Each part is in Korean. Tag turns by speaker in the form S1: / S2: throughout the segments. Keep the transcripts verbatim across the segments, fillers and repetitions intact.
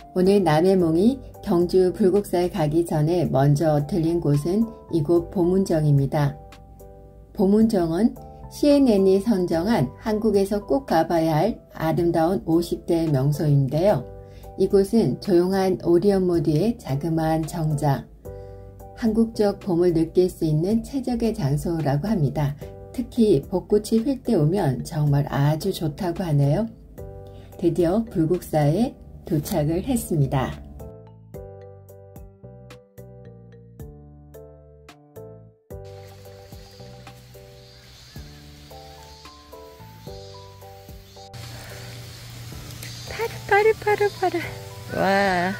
S1: 오늘 남해몽이 경주 불국사에 가기 전에 먼저 들린 곳은 이곳 보문정입니다. 보문정은 씨엔엔이 선정한 한국에서 꼭 가봐야 할 아름다운 오십 대 명소인데요. 이곳은 조용한 오리온 모드의 자그마한 정자, 한국적 봄을 느낄 수 있는 최적의 장소라고 합니다. 특히 벚꽃이 필 때 오면 정말 아주 좋다고 하네요. 드디어 불국사에 도착을 했습니다. 파르 파르 파르 파르. 와.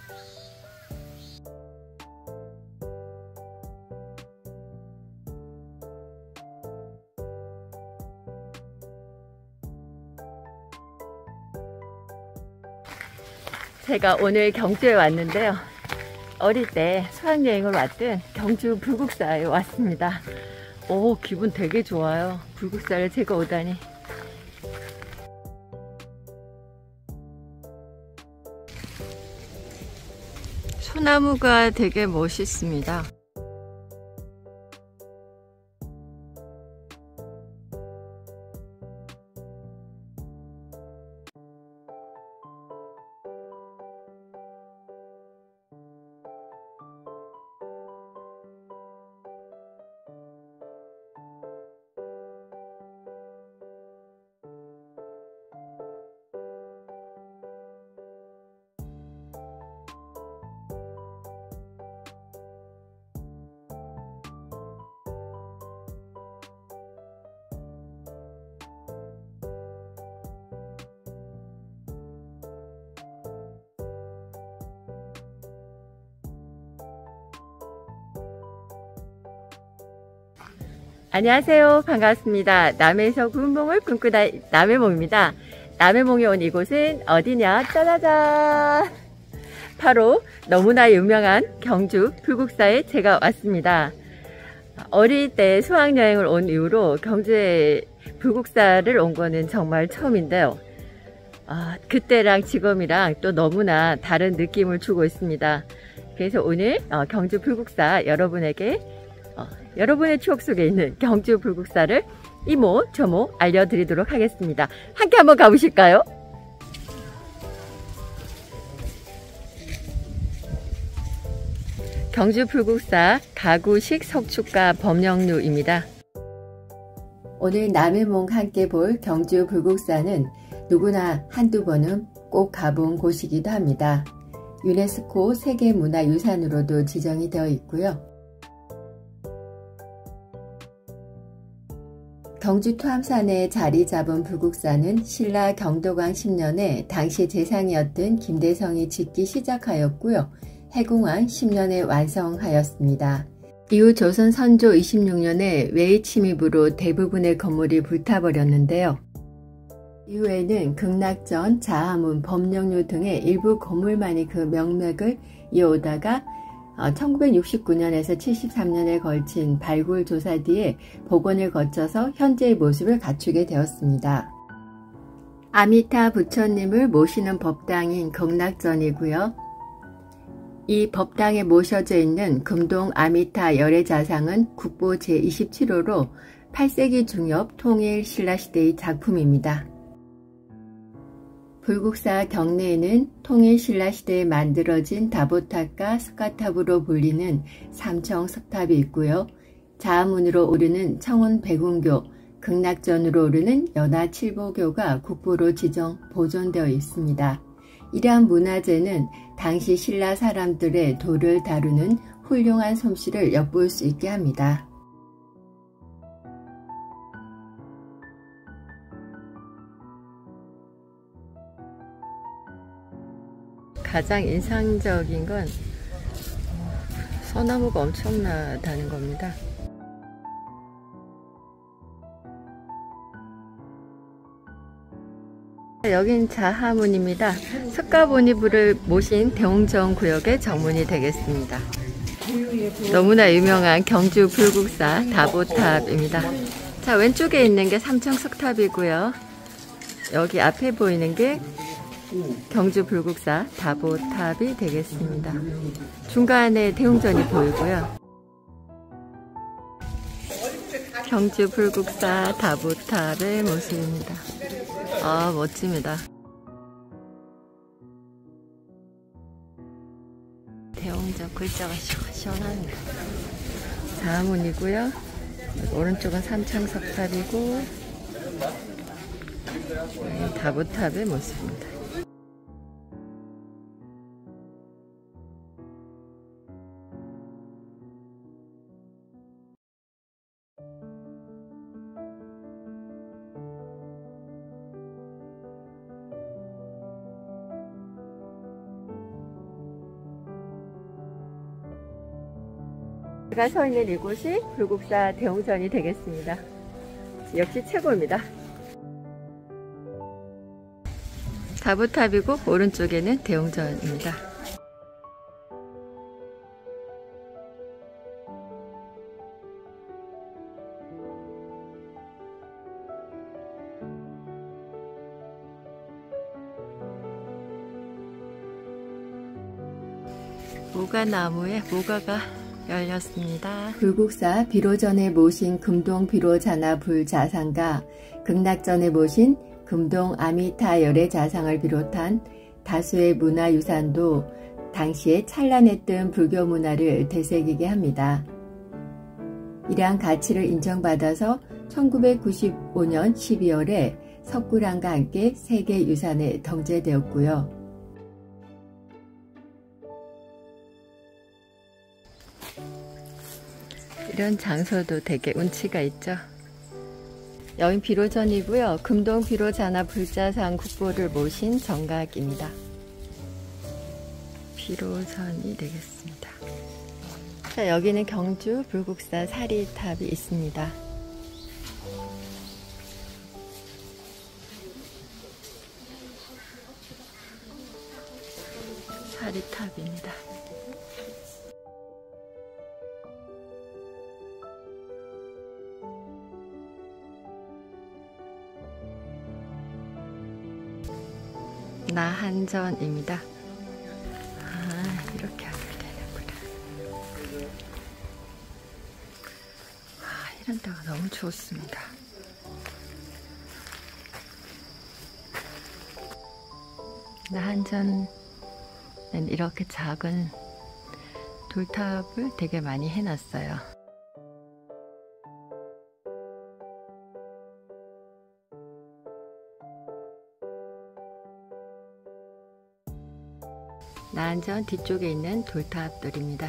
S1: 제가 오늘 경주에 왔는데요. 어릴 때 수학여행을 왔던 경주 불국사에 왔습니다. 오, 기분 되게 좋아요. 불국사를 제가 오다니. 소나무가 되게 멋있습니다. 안녕하세요. 반갑습니다. 남해에서 구운봉을 꿈꾸다 남해몽입니다. 남해몽에 온 이곳은 어디냐? 짜자잔! 바로 너무나 유명한 경주 불국사에 제가 왔습니다. 어릴 때 수학여행을 온 이후로 경주에 불국사를 온 거는 정말 처음인데요. 아, 그때랑 지금이랑 또 너무나 다른 느낌을 주고 있습니다. 그래서 오늘 어, 경주 불국사 여러분에게 어, 여러분의 추억 속에 있는 경주 불국사를 이모 저모 알려드리도록 하겠습니다. 함께 한번 가보실까요? 경주 불국사 가구식 석축가 범영루입니다. 오늘 남해몽 함께 볼 경주 불국사는 누구나 한두 번은 꼭 가본 곳이기도 합니다. 유네스코 세계문화유산으로도 지정이 되어 있고요. 경주 토암산에 자리 잡은 불국사는 신라 경도광 십 년에 당시 재상이었던 김대성이 짓기 시작하였고요. 해공왕 십 년에 완성하였습니다. 이후 조선 선조 이십육 년에 외의 침입으로 대부분의 건물이 불타버렸는데요. 이후에는 극락전, 자하문, 범영루 등의 일부 건물만이 그 명맥을 이어오다가 천구백육십구 년에서 칠십삼 년에 걸친 발굴 조사 뒤에 복원을 거쳐서 현재의 모습을 갖추게 되었습니다. 아미타 부처님을 모시는 법당인 극락전이고요. 이 법당에 모셔져 있는 금동 아미타 열애자상은 국보 제이십칠 호로 팔 세기 중엽 통일 신라시대의 작품입니다. 불국사 경내에는 통일 신라시대에 만들어진 다보탑과 스카탑으로 불리는 삼청 석탑이 있고요. 자하문으로 오르는 청운 백운교, 극락전으로 오르는 연화 칠보교가 국보로 지정 보존되어 있습니다. 이러한 문화재는 당시 신라 사람들의 돌을 다루는 훌륭한 솜씨를 엿볼 수 있게 합니다. 가장 인상적인 건 소나무가 엄청나다는 겁니다. 여긴 자하문입니다. 석가모니부를 모신 대웅정 구역의 정문이 되겠습니다. 너무나 유명한 경주 불국사 다보탑입니다. 자, 왼쪽에 있는 게 삼청 석탑이고요. 여기 앞에 보이는 게 경주 불국사 다보탑이 되겠습니다. 중간에 대웅전이 보이고요. 경주 불국사 다보탑의 모습입니다. 아, 멋집니다. 대웅전 글자가 시원합니다. 자문이고요. 오른쪽은 삼창석탑이고 다보탑의 모습입니다. 제가 서 있는 이곳이 불국사 대웅전이 되겠습니다. 역시 최고입니다. 다보탑이고 오른쪽에는 대웅전입니다. 모가나무에 모가가 열렸습니다. 불국사 비로전에 모신 금동 비로자나 불자상과 극락전에 모신 금동 아미타 열애 자상을 비롯한 다수의 문화유산도 당시에 찬란했던 불교 문화를 되새기게 합니다. 이러한 가치를 인정받아서 천구백구십오 년 십이월에 석굴암과 함께 세계유산에 등재되었고요. 이런 장소도 되게 운치가 있죠. 여긴 비로전이고요. 금동 비로자나 불자상 국보를 모신 정각입니다. 비로전이 되겠습니다. 자, 여기는 경주 불국사 사리탑이 있습니다. 사리탑입니다. 나한전입니다. 아, 이렇게 하면 되는구나. 아, 이런 데가 너무 좋습니다. 나한전은 이렇게 작은 돌탑을 되게 많이 해놨어요. 나한전 뒤쪽에 있는 돌탑들입니다.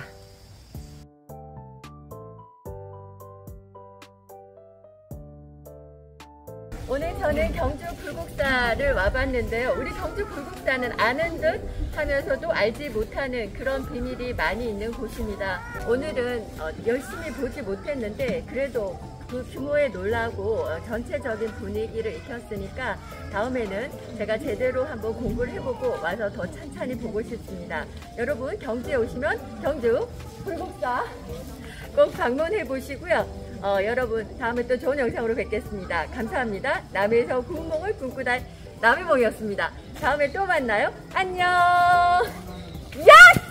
S1: 오늘 저는 경주 불국사를 와봤는데요. 우리 경주 불국사는 아는 듯 하면서도 알지 못하는 그런 비밀이 많이 있는 곳입니다. 오늘은 열심히 보지 못했는데 그래도 그 규모에 놀라고 전체적인 분위기를 익혔으니까 다음에는 제가 제대로 한번 공부를 해보고 와서 더 찬찬히 보고 싶습니다. 여러분 경주에 오시면 경주 불국사 꼭 방문해 보시고요. 어, 여러분 다음에 또 좋은 영상으로 뵙겠습니다. 감사합니다. 남해에서 구운몽을 꿈꾸다 남해몽이었습니다. 다음에 또 만나요. 안녕. 야스!